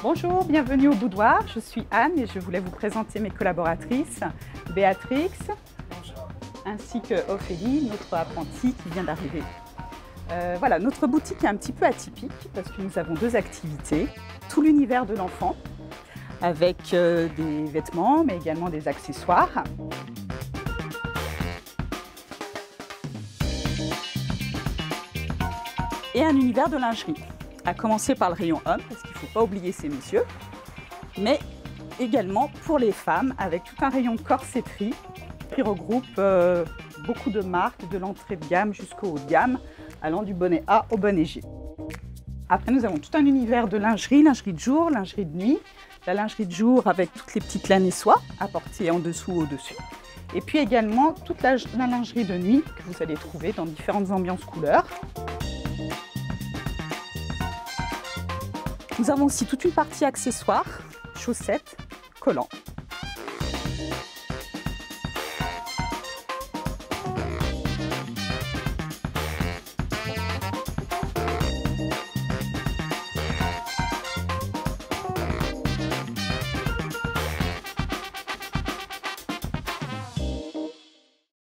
Bonjour, bienvenue au boudoir. Je suis Anne et je voulais vous présenter mes collaboratrices, Béatrix, ainsi que Ophélie, notre apprentie qui vient d'arriver. Voilà, notre boutique est un petit peu atypique parce que nous avons deux activités. Tout l'univers de l'enfant avec des vêtements mais également des accessoires. Et un univers de lingerie, à commencer par le rayon homme, parce qu'il ne faut pas oublier ces messieurs, mais également pour les femmes, avec tout un rayon de corsetterie qui regroupe beaucoup de marques, de l'entrée de gamme jusqu'au haut de gamme, allant du bonnet A au bonnet G. Après, nous avons tout un univers de lingerie de jour, lingerie de nuit, la lingerie de jour avec toutes les petites laines et soies apportées en dessous ou au-dessus, et puis également toute la lingerie de nuit que vous allez trouver dans différentes ambiances couleurs. Nous avons aussi toute une partie accessoires, chaussettes, collants.